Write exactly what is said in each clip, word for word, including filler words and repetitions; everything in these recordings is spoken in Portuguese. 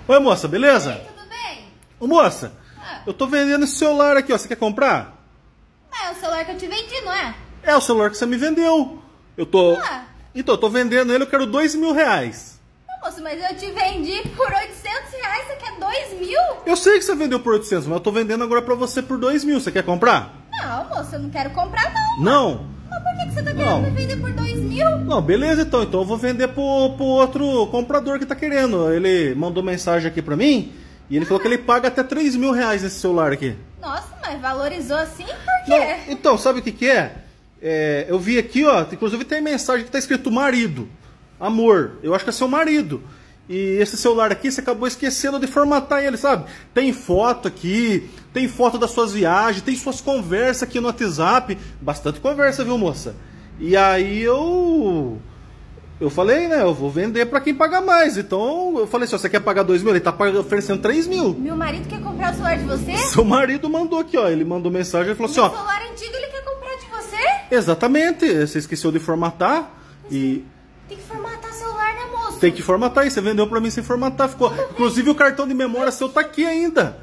Oi, moça, beleza? Oi, tudo bem? Ô, moça, Ah. eu tô vendendo esse celular aqui, ó. Você quer comprar? Ah, é o celular que eu te vendi, não é? É o celular que você me vendeu. Eu tô... Ah. Então, eu tô vendendo ele, eu quero dois mil reais. Não, moço, mas eu te vendi por oitocentos reais, você quer dois mil? Eu sei que você vendeu por oitocentos, mas eu tô vendendo agora pra você por dois mil. Você quer comprar? Não, moço, eu não quero comprar, não. Não? Mas por que que você tá Não. querendo me vender por dois mil? Não, beleza então. Então eu vou vender pro, pro outro comprador que tá querendo. Ele mandou mensagem aqui pra mim e ele falou que ele paga até três mil reais nesse celular aqui. Nossa, mas valorizou assim? Por Não, quê? então, sabe o que que é? É, eu vi aqui, ó, inclusive tem mensagem que tá escrito marido, amor, eu acho que é seu marido. E esse celular aqui, você acabou esquecendo de formatar ele, sabe? Tem foto aqui, tem foto das suas viagens, tem suas conversas aqui no WhatsApp. Bastante conversa, viu, moça? E aí eu... Eu falei, né, eu vou vender pra quem paga mais. Então, eu falei assim, ó, você quer pagar dois mil? Ele tá pag- oferecendo três mil. Meu marido quer comprar o celular de você? Seu marido mandou aqui, ó, ele mandou mensagem e falou assim, Meu ó... celular antigo ele quer comprar de você? Exatamente, você esqueceu de formatar e Tem que formatar celular, né, moço? tem que formatar, e você vendeu pra mim sem formatar, ficou. Inclusive o cartão de memória seu tá aqui ainda.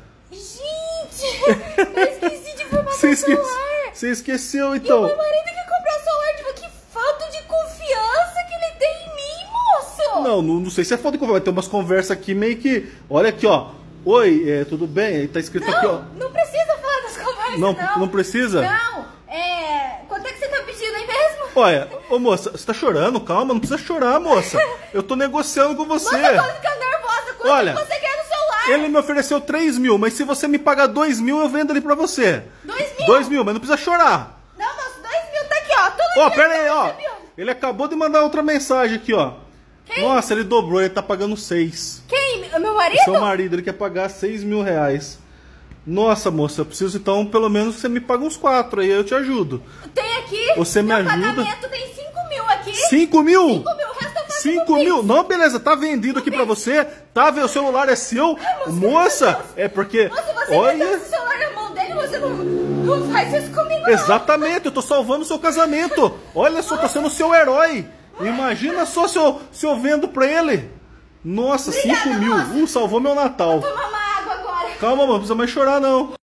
Gente, eu esqueci de formatar Você, o esque... celular. você esqueceu, E o então. meu marido quer comprar o celular de você. Que falta de confiança que ele tem em mim, moço. Não, não, não sei se é falta de conversa, vai ter umas conversas aqui meio que. Olha aqui, ó. Oi, é, tudo bem? Aí tá escrito Não, aqui, ó. não precisa falar das conversas, Não, não. não precisa? Não, é... Quanto é que você tá pedindo aí mesmo? Olha, ô moça, você tá chorando? Calma, não precisa chorar, moça. Eu tô negociando com você. Moça, eu tô ficando nervosa. Quanto Olha, que você quer no celular? Ele me ofereceu três mil, mas se você me pagar dois mil, eu vendo ele pra você. Dois mil? Dois mil, mas não precisa chorar. Não, moço, dois mil tá aqui, ó. Tudo Ó, aqui, pera aí, ó. dois mil. Ele acabou de mandar outra mensagem aqui, ó. Quem? Nossa, ele dobrou, ele tá pagando seis. Quem? Meu marido? Seu marido, ele quer pagar seis mil reais. Nossa, moça, eu preciso então, pelo menos, que você me pague uns quatro, aí eu te ajudo. Tem aqui. Você me meu ajuda? pagamento tem cinco mil aqui. Cinco mil? Cinco mil, o resto eu faço Cinco no mil? Pix. Não, beleza, tá vendido aqui pra você. Tá, o celular é seu. Moça, é porque... Moça, você me deu Olha... esse celular na mão dele, você não, não faz isso comigo, não. Exatamente, eu tô salvando o seu casamento. Olha só, tô sendo o seu herói. Imagina só se eu, se eu vendo pra ele. Nossa, Obrigada, cinco mil. moça. Uh, salvou meu Natal. Toma uma água agora. Calma, mano, não precisa mais chorar, não.